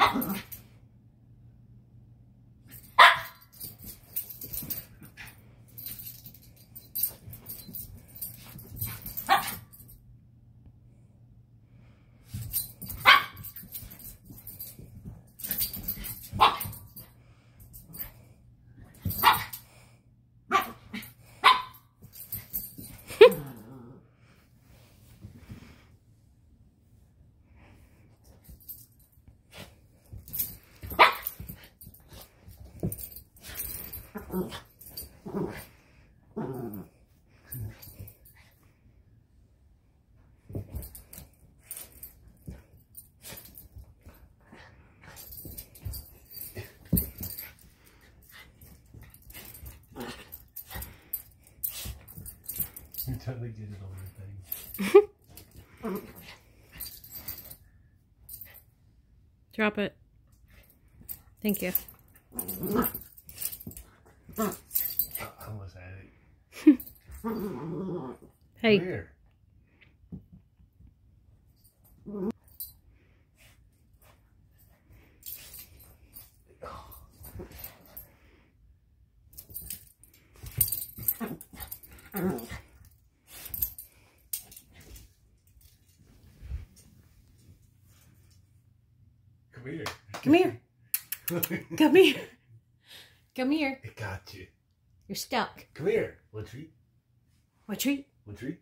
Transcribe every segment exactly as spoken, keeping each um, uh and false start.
You totally get it on your thing. Drop it. Thank you. I almost had it. Hey. Come here. Come here. Come here. Come here. Come here. It got you. You're stuck. Come here. What treat? What treat? What treat?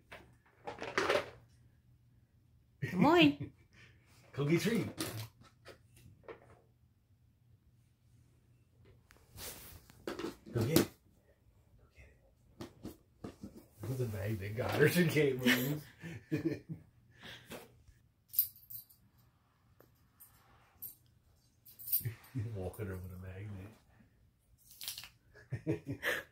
Come on. Go get treat. Go get it. Go get it. Look at the bag that got her. She can't move. Walking her with a magnet.